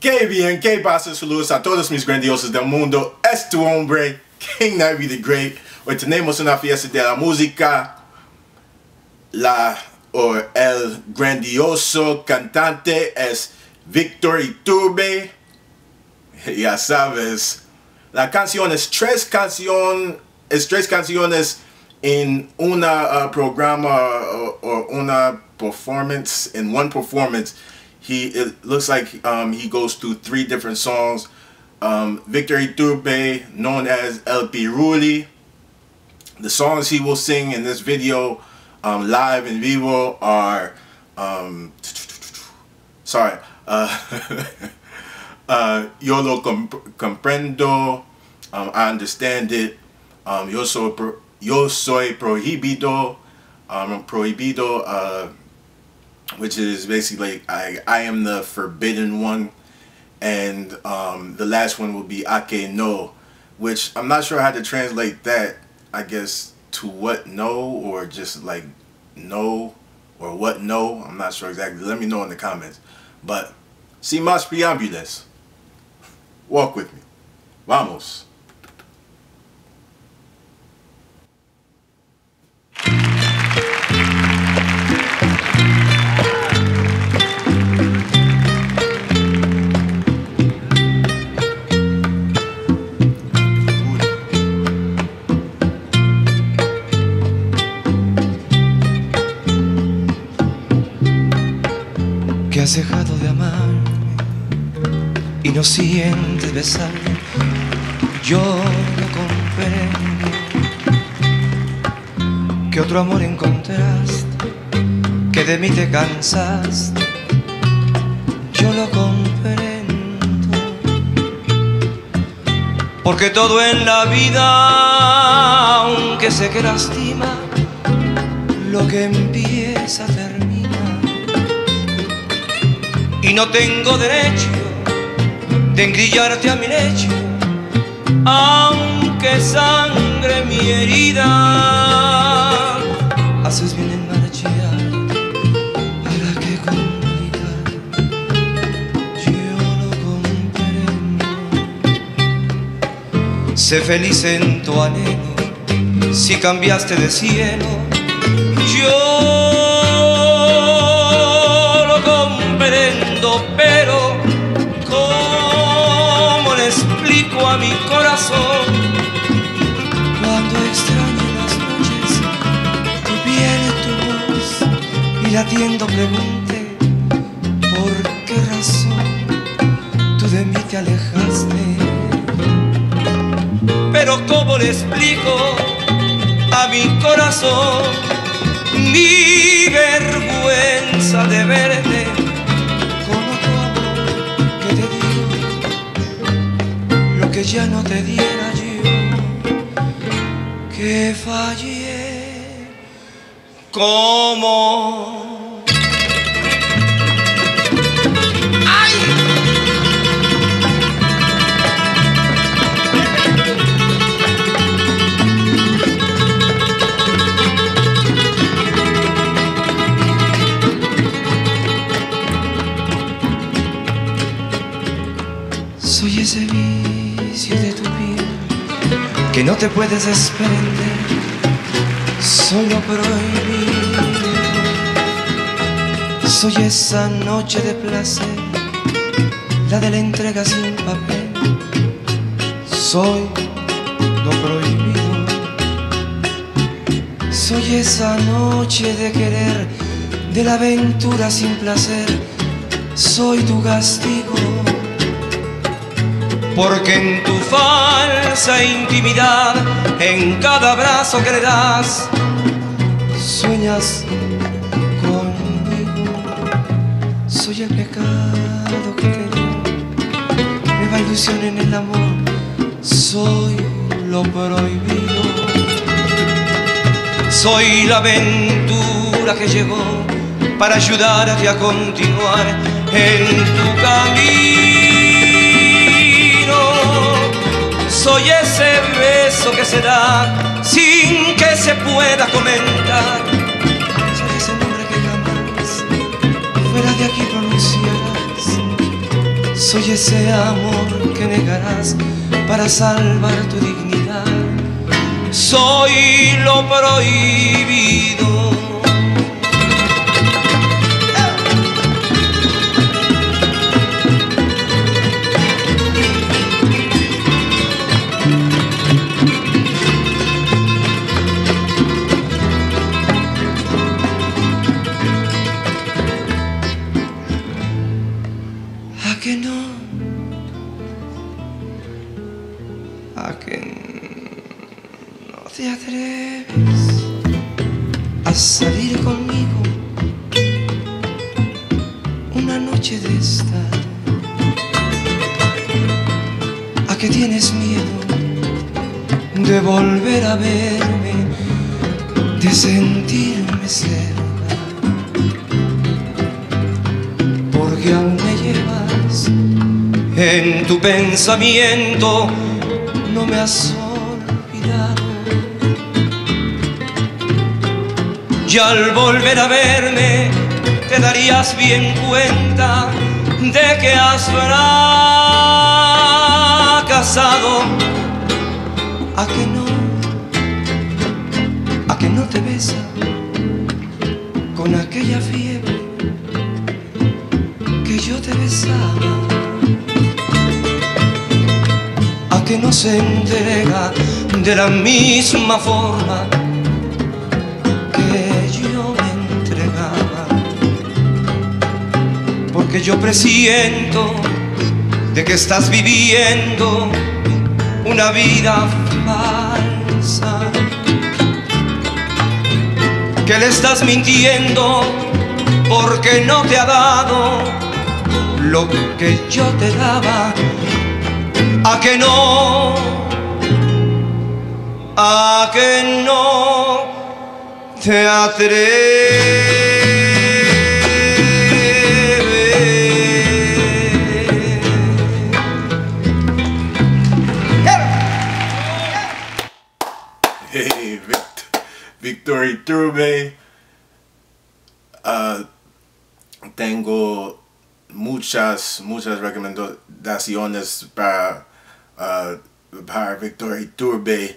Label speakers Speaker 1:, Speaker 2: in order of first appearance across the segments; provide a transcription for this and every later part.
Speaker 1: Qué bien, qué pasa, saludos a todos mis grandiosos del mundo. Es tu hombre, King Navy the Great. Hoy tenemos una fiesta de la música. El grandioso cantante es Víctor Iturbe. Ya sabes, la canción es tres canciones en una programa or una performance, in one performance. It looks like he goes through 3 different songs. Víctor Iturbe, known as El Piruli. The songs he will sing in this video live in vivo are Yo lo comprendo, I understand it, yo soy prohibido, which is basically I am the forbidden one, and the last one will be Ake no, which I'm not sure how to translate that. I guess to what no, or just like no, or what no. I'm not sure exactly. Let me know in the comments. But sin más preámbulos, walk with me. Vamos.
Speaker 2: Que has dejado de amarme y no sientes besarme, yo lo comprendo. Que otro amor encontraste, que de mí te cansaste, yo lo comprendo. Porque todo en la vida, aunque sé que lastima, lo que empieza termina. Y no tengo derecho de engrillarte a mi lecho, aunque sangre mi herida. Haces bien en marcharte, ¿para qué complicar? Yo lo comprendo. Sé feliz en tu anhelo, si cambiaste de cielo, yo pero ¿cómo le explico a mi corazón cuando extraño las noches tu piel y tu voz y latiendo pregunte por qué razón tú de mí te alejaste? Pero ¿cómo le explico a mi corazón mi vergüenza de verte que ya no te diera yo, que fallé como ¡ay! Soy ese de tu piel que no te puedes desprender, solo prohibido. Soy esa noche de placer, la de la entrega sin papel. Soy lo prohibido. Soy esa noche de querer, de la aventura sin placer. Soy tu castigo. Porque en tu falsa intimidad, en cada abrazo que le das, sueñas conmigo. Soy el pecado que te dio, nueva ilusión en el amor. Soy lo prohibido. Soy la aventura que llegó para ayudarte a continuar en tu camino. Soy ese beso que se da sin que se pueda comentar. Soy ese nombre que jamás fuera de aquí pronunciarás. Soy ese amor que negarás para salvar tu dignidad. Soy lo prohibido. ¿A que no? ¿A que no te atreves a salir conmigo una noche de esta? ¿A que tienes miedo de volver a verme, de sentirme cerca? Porque aún me llevas en tu pensamiento, no me has olvidado. Y al volver a verme te darías bien cuenta de que has fracasado. ¿A que no? ¿A que no te besa con aquella fiebre que yo te besaba? ¿A que no se entrega de la misma forma que yo me entregaba? Porque yo presiento de que estás viviendo una vida falsa, que le estás mintiendo porque no te ha dado lo que yo te daba. ¿A que no? ¿A que no te atreves?
Speaker 1: Hey, Víctor Iturbe. Tengo muchas recomendaciones para Víctor Iturbe.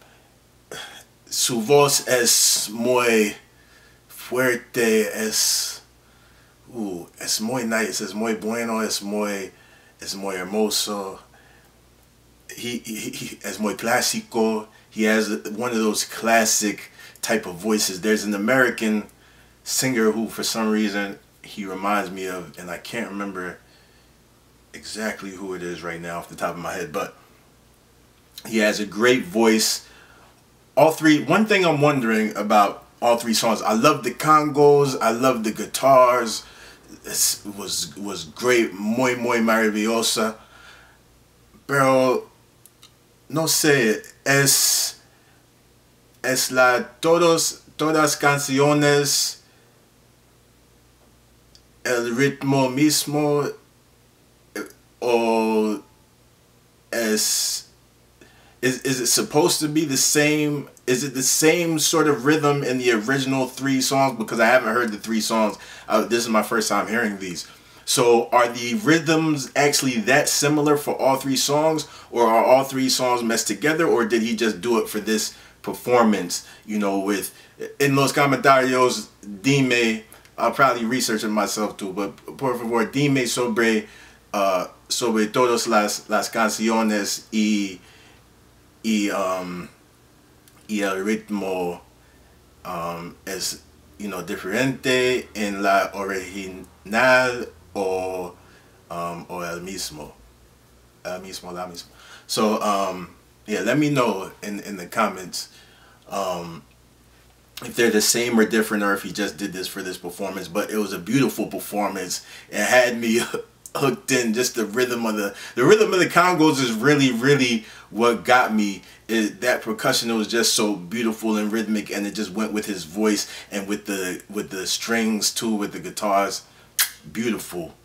Speaker 1: Su voz es muy fuerte, es muy nice, es muy bueno, es muy hermoso. He es muy clásico. He has one of those classic type of voices. There's an American singer who, for some reason, he reminds me of, and I can't remember exactly who it is right now off the top of my head, but he has a great voice. All three, one thing I'm wondering about all three songs, I love the congos, I love the guitars. It was great, muy maravillosa. Pero no sé, es todas canciones, el ritmo mismo, o is it supposed to be the same? Is it the same sort of rhythm in the original three songs? Because I haven't heard the three songs. This is my first time hearing these. So are the rhythms actually that similar for all three songs, or are all three songs messed together, or did he just do it for this performance? You know, with in los comentarios, dime. I'll probably research it myself too, but por favor, dime sobre todas las canciones y el ritmo es, you know, diferente en la original o el mismo. La misma. So yeah, let me know in the comments if they're the same or different, or if he just did this for this performance. But it was a beautiful performance. It had me hooked in. Just the rhythm of the congos is really what got me. That percussion was just so beautiful and rhythmic, and it just went with his voice and with the strings too, with the guitars. Beautiful.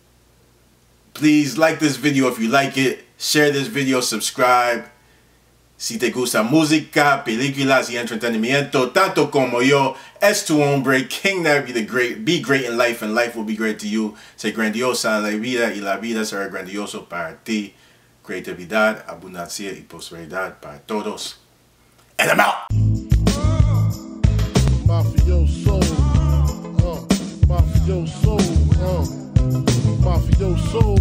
Speaker 1: Please like this video if you like it. Share this video, subscribe, Si te gusta música, películas y entretenimiento, tanto como yo, es tu hombre, King Nat, be great in life, and life will be great to you. Sé grandiosa en la vida, y la vida será grandioso para ti. Creatividad, abundancia y prosperidad para todos. And I'm out!
Speaker 3: Mafioso, mafioso, mafioso.